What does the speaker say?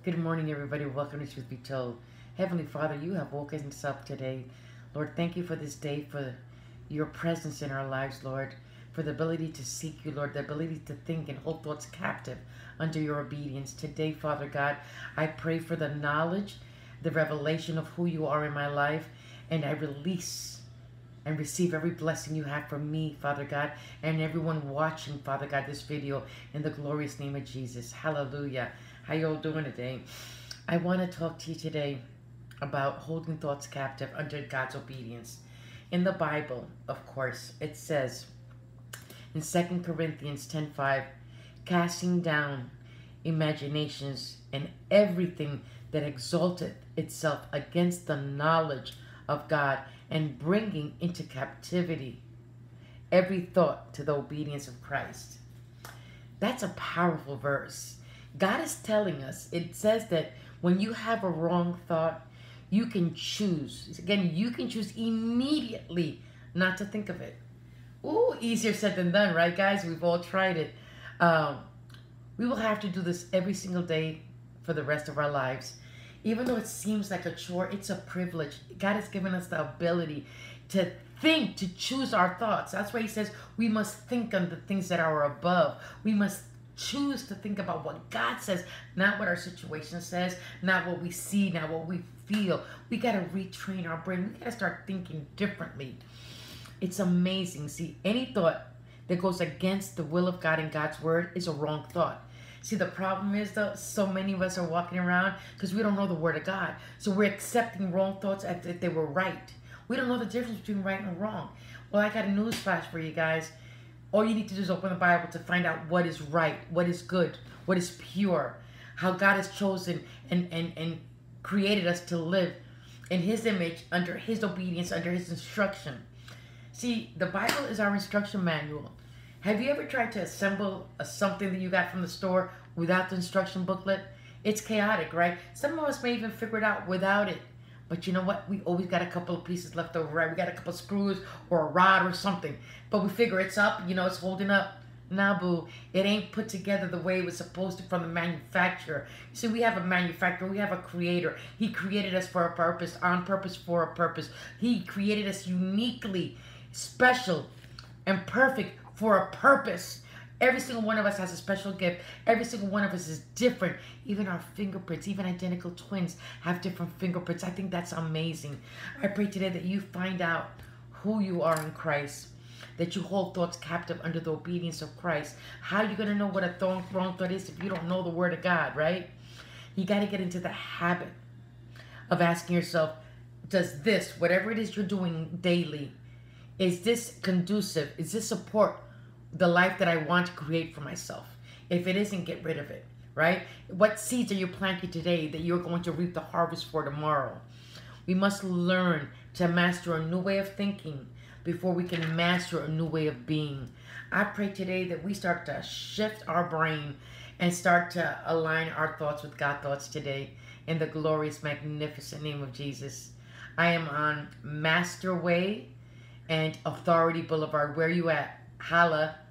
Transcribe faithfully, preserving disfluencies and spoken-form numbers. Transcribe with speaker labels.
Speaker 1: Good morning, everybody. Welcome to Truth Be Told. Heavenly Father, you have woken us up today. Lord, thank you for this day, for your presence in our lives, Lord, for the ability to seek you, Lord, the ability to think and hold thoughts captive under your obedience. Today, Father God, I pray for the knowledge, the revelation of who you are in my life, and I release and receive every blessing you have for me, Father God, and everyone watching, Father God, this video in the glorious name of Jesus. Hallelujah. How you all doing today? I want to talk to you today about holding thoughts captive under God's obedience. In the Bible, of course, it says in Second Corinthians ten five, casting down imaginations and everything that exalteth itself against the knowledge of God, and bringing into captivity every thought to the obedience of Christ. That's a powerful verse. God is telling us, it says that when you have a wrong thought, you can choose. Again, you can choose immediately not to think of it. Ooh, easier said than done, right, guys? We've all tried it. Um, we will have to do this every single day for the rest of our lives. Even though it seems like a chore, it's a privilege. God has given us the ability to think, to choose our thoughts. That's why he says we must think on the things that are above. We must choose to think about what God says, not what our situation says, not what we see, not what we feel. We got to retrain our brain. We got to start thinking differently. It's amazing. See, any thought that goes against the will of God and God's word is a wrong thought. See, the problem is, though, so many of us are walking around because we don't know the word of God. So we're accepting wrong thoughts as if they were right. We don't know the difference between right and wrong. Well, I got a news flash for you guys. All you need to do is open the Bible to find out what is right, what is good, what is pure, how God has chosen and, and, and created us to live in his image, under his obedience, under his instruction. See, the Bible is our instruction manual. Have you ever tried to assemble a, something that you got from the store without the instruction booklet? It's chaotic, right? Some of us may even figure it out without it. But you know what? We always got a couple of pieces left over, right? We got a couple of screws or a rod or something. But we figure it's up, you know, it's holding up. Nah, boo. It ain't put together the way it was supposed to from the manufacturer. You see, we have a manufacturer. We have a creator. He created us for a purpose, on purpose, for a purpose. He created us uniquely, special, and perfect for a purpose. Every single one of us has a special gift. Every single one of us is different. Even our fingerprints, even identical twins have different fingerprints. I think that's amazing. I pray today that you find out who you are in Christ, that you hold thoughts captive under the obedience of Christ. How are you going to know what a th wrong thought is if you don't know the word of God, right? You got to get into the habit of asking yourself, does this, whatever it is you're doing daily, is this conducive? Is this support the life that I want to create for myself? If it isn't, get rid of it, right? What seeds are you planting today that you're going to reap the harvest for tomorrow? We must learn to master a new way of thinking before we can master a new way of being. I pray today that we start to shift our brain and start to align our thoughts with God's thoughts today in the glorious, magnificent name of Jesus. I am on Master Way and Authority Boulevard. Where you at? Holla.